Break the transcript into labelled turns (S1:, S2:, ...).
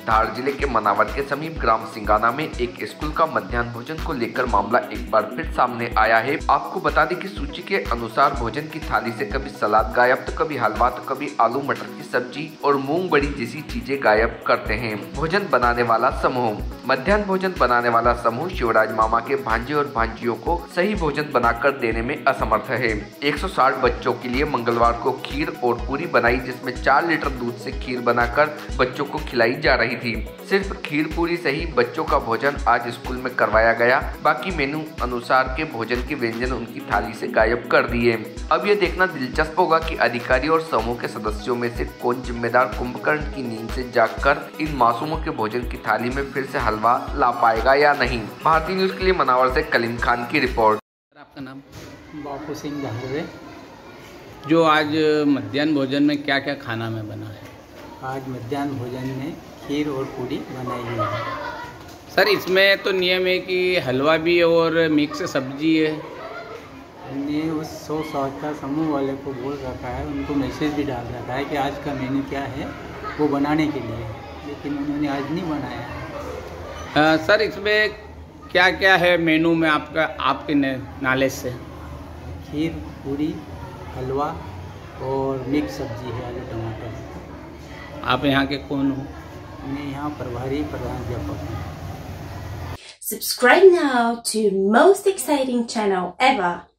S1: धार जिले के मनावर के समीप ग्राम सिंगाना में एक स्कूल का मध्याह्न भोजन को लेकर मामला एक बार फिर सामने आया है। आपको बता दें कि सूची के अनुसार भोजन की थाली से कभी सलाद गायब, तो कभी हलवा, तो कभी आलू मटर की सब्जी और मूंग बड़ी जैसी चीजें गायब करते हैं। भोजन बनाने वाला समूह। मध्याह्न भोजन बनाने वाला समूह शिवराज मामा के भांजे और भांजियों को सही भोजन बनाकर देने में असमर्थ है। 160 बच्चों के लिए मंगलवार को खीर और पूरी बनाई, जिसमें 4 लीटर दूध से खीर बनाकर बच्चों को खिलाई जा रही थी। सिर्फ खीर पूरी से ही बच्चों का भोजन आज स्कूल में करवाया गया, बाकी मेनू अनुसार के भोजन के व्यंजन उनकी थाली से गायब कर दिए। अब यह देखना दिलचस्प होगा कि अधिकारी और समूह के सदस्यों में से कौन जिम्मेदार कुंभकर्ण की नींद से जागकर इन मासूमों के भोजन की थाली में फिर से हलवा ला पाएगा या नहीं। भारतीय न्यूज के लिए मनावर से कलीम खान की रिपोर्ट।
S2: आपका नाम?
S3: बापू सिंह झाड़वे।
S2: जो आज मध्याह्न भोजन में क्या क्या खाना में बना है?
S3: आज मध्याह्न भोजन में खीर और पूरी बनाई गई है।
S2: सर, इसमें तो नियम है कि हलवा भी है और मिक्स सब्जी है।
S3: हमने उस 100 का समूह वाले को बोल रखा है, उनको मैसेज भी डाल रखा है कि आज का मेन्यू क्या है वो बनाने के लिए, लेकिन उन्होंने आज नहीं बनाया।
S2: सर, इसमें क्या क्या है मेनू में आपके नॉलेज से?
S3: खीर, पूरी, हलवा और मिक्स सब्जी है, आलू टमाटर।
S2: आप यहाँ के कौन हो?
S3: मैं यहाँ प्रभारी प्रधानाध्यापक हूँ।
S4: Subscribe now to most exciting channel ever.